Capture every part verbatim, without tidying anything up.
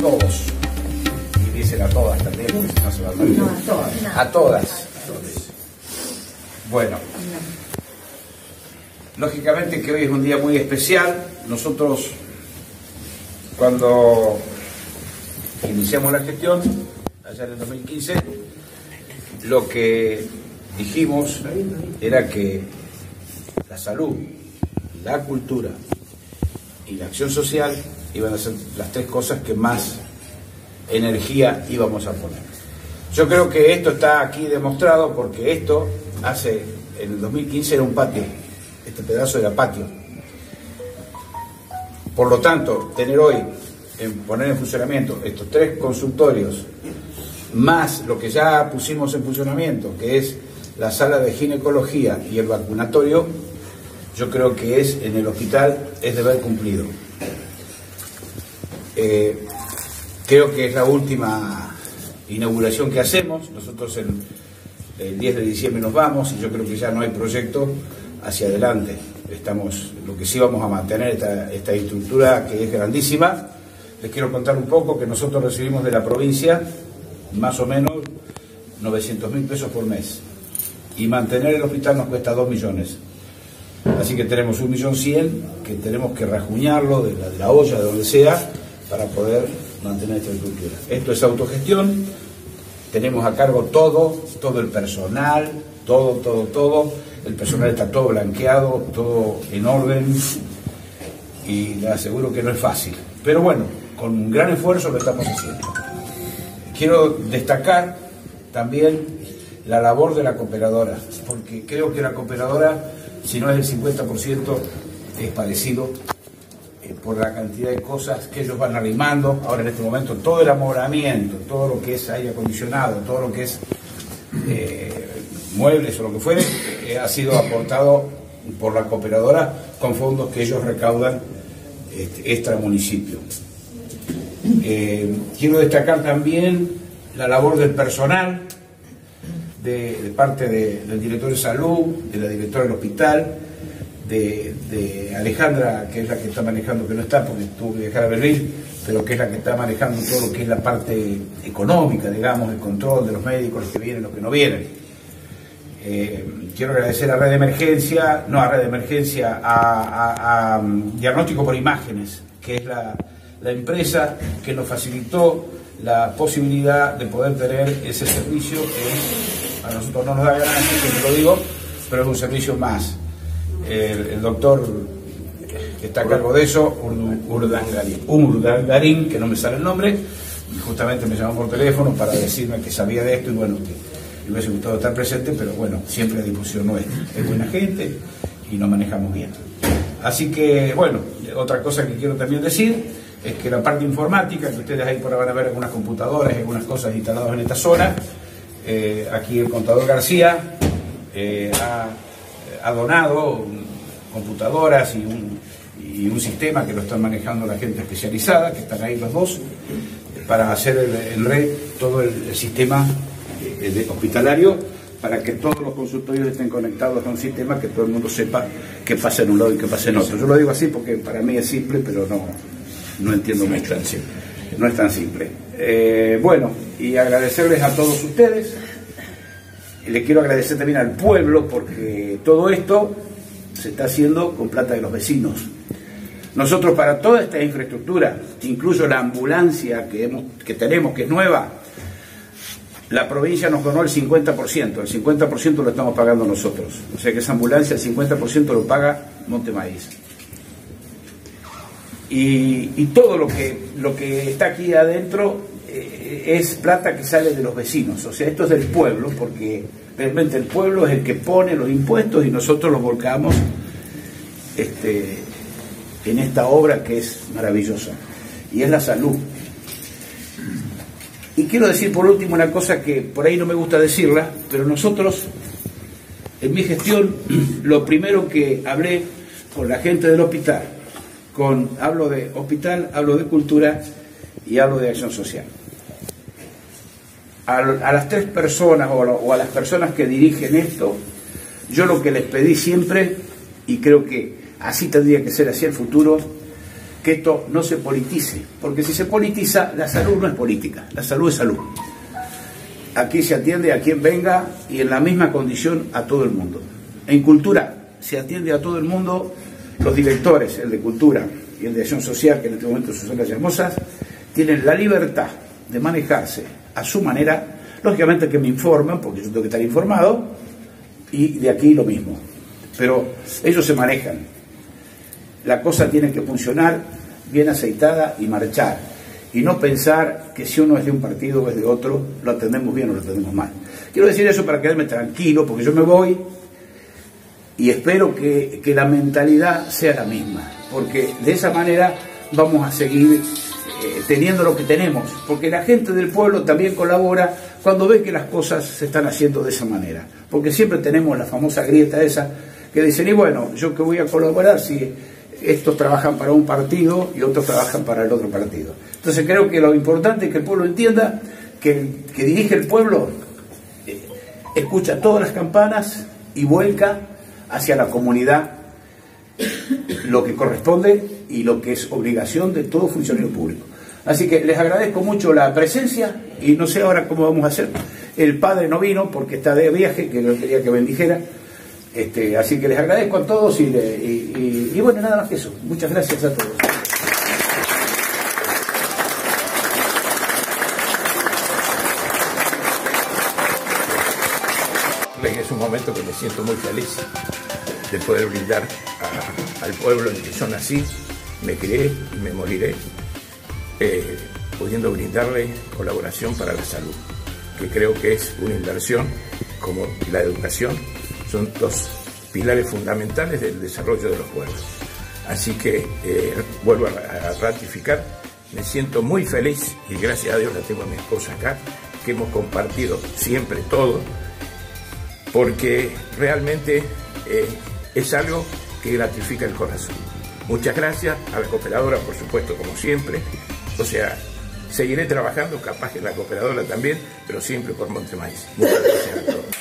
todos. Y dicen a todas también, porque si no se va a morir. No, a todas. No. A todas. Bueno. Lógicamente que hoy es un día muy especial. Nosotros, cuando iniciamos la gestión, allá en el dos mil quince, lo que dijimos era que la salud, la cultura y la acción social iban a ser las tres cosas que más energía íbamos a poner. Yo creo que esto está aquí demostrado porque esto hace, en el dos mil quince era un patio, este pedazo era patio. Por lo tanto, tener hoy, en poner en funcionamiento estos tres consultorios, más lo que ya pusimos en funcionamiento, que es la sala de ginecología y el vacunatorio, yo creo que es en el hospital es deber cumplido. Eh, creo que es la última inauguración que hacemos. Nosotros el, el diez de diciembre nos vamos y yo creo que ya no hay proyecto hacia adelante. Estamos, lo que sí vamos a mantener esta, esta estructura que es grandísima. Les quiero contar un poco que nosotros recibimos de la provincia más o menos novecientos mil pesos por mes y mantener el hospital nos cuesta dos millones, así que tenemos un millón cien que tenemos que rajuñarlo de la, de la olla, de donde sea, para poder mantener esta estructura. Esto es autogestión, tenemos a cargo todo, todo el personal, todo, todo, todo, el personal está todo blanqueado, todo en orden y les aseguro que no es fácil, pero bueno, con un gran esfuerzo lo estamos haciendo. Quiero destacar también la labor de la cooperadora, porque creo que la cooperadora, si no es el cincuenta por ciento, es parecido eh, por la cantidad de cosas que ellos van arrimando. Ahora en este momento todo el amoramiento, todo lo que es aire acondicionado, todo lo que es eh, muebles o lo que fuere, eh, ha sido aportado por la cooperadora con fondos que ellos recaudan este, extra municipio. Eh, quiero destacar también la labor del personal, de, de parte de, del director de salud, de la directora del hospital, de, de Alejandra, que es la que está manejando, que no está porque tuvo que dejar a Berlín, pero que es la que está manejando todo lo que es la parte económica, digamos, el control de los médicos, los que vienen, los que no vienen. Eh, quiero agradecer a Red de Emergencia, no a Red de Emergencia, a, a, a um, Diagnóstico por Imágenes, que es la la empresa que nos facilitó la posibilidad de poder tener ese servicio que a nosotros no nos da ganancia, siempre lo digo, pero es un servicio más. El, el doctor que está a cargo de eso, Urdangarín, Urdangarín, que no me sale el nombre, justamente me llamó por teléfono para decirme que sabía de esto y bueno, que me hubiese gustado estar presente, pero bueno, siempre a disposición nuestra. Es buena gente y nos manejamos bien. Así que, bueno, otra cosa que quiero también decir es que la parte informática, que ustedes ahí por ahí van a ver algunas computadoras y algunas cosas instaladas en esta zona, eh, aquí el contador García eh, ha, ha donado computadoras y un, y un sistema que lo están manejando la gente especializada, que están ahí los dos, para hacer el, en red todo el, el sistema eh, de hospitalario, para que todos los consultorios estén conectados a un sistema que todo el mundo sepa qué pasa en un lado y qué pasa en otro. Yo lo digo así porque para mí es simple, pero no... No entiendo mucho, no es tan simple. Eh, bueno, y agradecerles a todos ustedes. Les quiero agradecer también al pueblo porque todo esto se está haciendo con plata de los vecinos. Nosotros para toda esta infraestructura, incluso la ambulancia que, hemos, que tenemos, que es nueva, la provincia nos donó el cincuenta por ciento, el cincuenta por ciento lo estamos pagando nosotros. O sea que esa ambulancia, el cincuenta por ciento lo paga Montemaíz. Y, y todo lo que, lo que está aquí adentro eh, es plata que sale de los vecinos, o sea, esto es del pueblo, porque realmente el pueblo es el que pone los impuestos y nosotros los volcamos este, en esta obra que es maravillosa, y es la salud. Y quiero decir por último una cosa que por ahí no me gusta decirla, pero nosotros, en mi gestión, lo primero que hablé con la gente del hospital, Con, hablo de hospital, hablo de cultura y hablo de acción social. A, a las tres personas o a, o a las personas que dirigen esto, yo lo que les pedí siempre, y creo que así tendría que ser hacia el futuro, que esto no se politice, porque si se politiza, la salud no es política, la salud es salud. Aquí se atiende a quien venga y en la misma condición a todo el mundo. En cultura se atiende a todo el mundo, los directores, el de cultura y el de acción social, que en este momento son las hermosas, tienen la libertad de manejarse a su manera, lógicamente que me informan, porque yo tengo que estar informado, y de aquí lo mismo. Pero ellos se manejan. La cosa tiene que funcionar bien aceitada y marchar. Y no pensar que si uno es de un partido o es de otro, lo atendemos bien o lo atendemos mal. Quiero decir eso para quedarme tranquilo, porque yo me voy y espero que, que la mentalidad sea la misma, porque de esa manera vamos a seguir eh, teniendo lo que tenemos, porque la gente del pueblo también colabora cuando ve que las cosas se están haciendo de esa manera, porque siempre tenemos la famosa grieta esa que dicen, y bueno, yo que voy a colaborar si estos trabajan para un partido y otros trabajan para el otro partido. Entonces creo que lo importante es que el pueblo entienda que el que dirige el pueblo eh, escucha todas las campanas y vuelca hacia la comunidad lo que corresponde y lo que es obligación de todo funcionario público. Así que les agradezco mucho la presencia y no sé ahora cómo vamos a hacer. El padre no vino porque está de viaje, que no quería que bendijera. Este, así que les agradezco a todos y, y, y, y bueno, nada más que eso. Muchas gracias a todos. Es un momento que me siento muy feliz de poder brindar a, al pueblo en el que yo nací, me crié y me moriré, eh, pudiendo brindarle colaboración para la salud, que creo que es una inversión como la educación, son dos pilares fundamentales del desarrollo de los pueblos. Así que eh, vuelvo a, a ratificar, me siento muy feliz y gracias a Dios la tengo a mi esposa acá, que hemos compartido siempre todo, porque realmente eh, es algo que gratifica el corazón. Muchas gracias a la cooperadora, por supuesto, como siempre. O sea, seguiré trabajando, capaz que en la cooperadora también, pero siempre por Montemaíz. Muchas gracias a todos.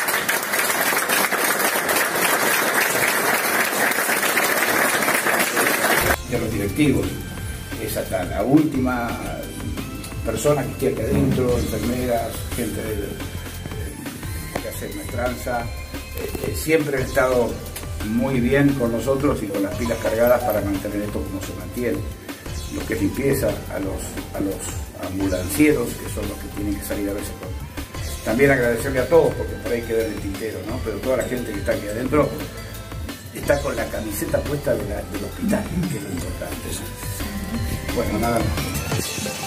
Y a los directivos, es hasta la última persona que esté aquí adentro, enfermeras, gente de, de, que hace maestranza, eh, siempre han estado muy bien con nosotros y con las pilas cargadas para mantener esto como se mantiene. Lo que es limpieza, a los, a los ambulancieros, que son los que tienen que salir a veces con... También agradecerle a todos, porque por ahí queda en el tintero, ¿no? Pero toda la gente que está aquí adentro está con la camiseta puesta de la, del hospital, que es lo importante. Bueno, nada más.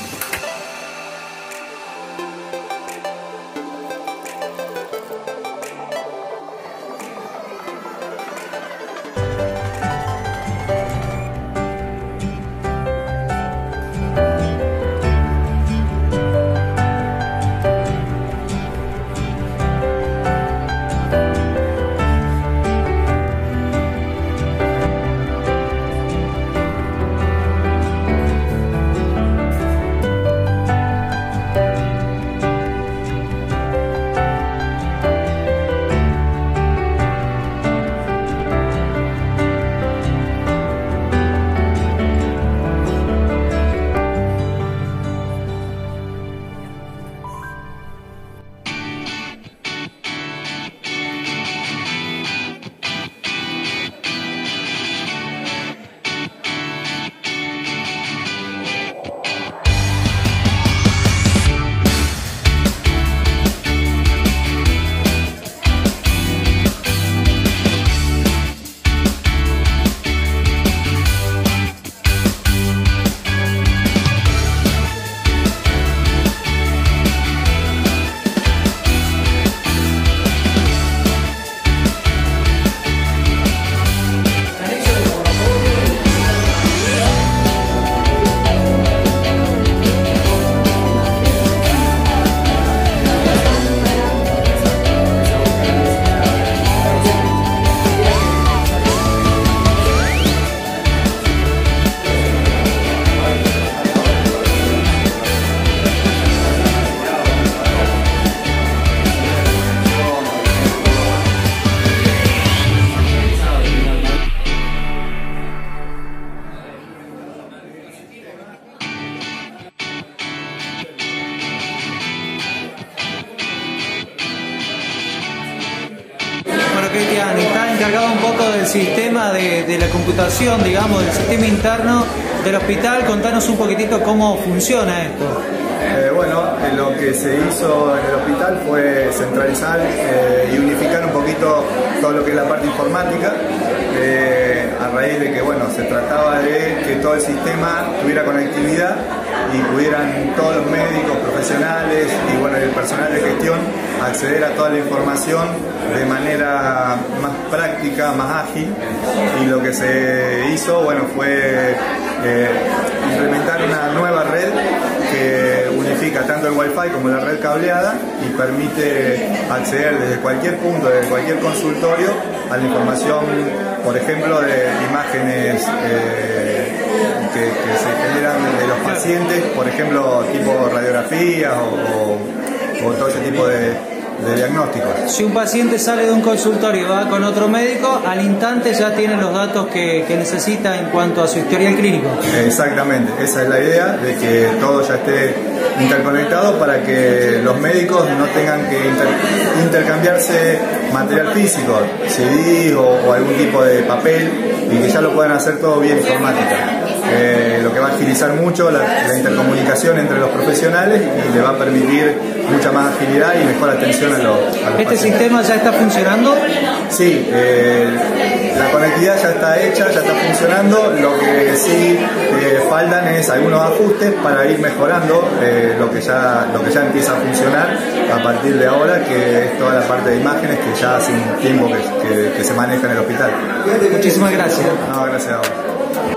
Cristian, está encargado un poco del sistema de, de la computación, digamos, del sistema interno del hospital. Contanos un poquitito cómo funciona esto. Eh, bueno, eh, lo que se hizo en el hospital fue centralizar eh, y unificar un poquito todo lo que es la parte informática, eh, a raíz de que bueno, se trataba de que todo el sistema tuviera conectividad y pudieran todos los médicos, profesionales y bueno, el personal de gestión acceder a toda la información de manera más práctica, más ágil. Y lo que se hizo bueno, fue eh, implementar una nueva red que unifica tanto el Wi-Fi como la red cableada y permite acceder desde cualquier punto, desde cualquier consultorio, a la información, por ejemplo, de imágenes eh, que, que se generan de los pacientes, por ejemplo, tipo radiografías o, o, o todo ese tipo de, de diagnósticos. Si un paciente sale de un consultorio y va con otro médico, al instante ya tiene los datos que, que necesita en cuanto a su historial clínico. Exactamente, esa es la idea, de que todo ya esté interconectado para que los médicos no tengan que inter intercambiarse material físico, C D o, o algún tipo de papel, y que ya lo puedan hacer todo vía informática. Eh, lo que va a agilizar mucho la, la intercomunicación entre los profesionales y le va a permitir mucha más agilidad y mejor atención a, lo, a los ¿Este pacientes. sistema ya está funcionando? Sí, eh, la conectividad ya está hecha, ya está funcionando. Lo que sí eh, faltan es algunos ajustes para ir mejorando eh, lo, que ya, lo que ya empieza a funcionar a partir de ahora, que es toda la parte de imágenes que ya hace un tiempo que, que, que se maneja en el hospital. Muchísimas gracias. No, gracias a vos.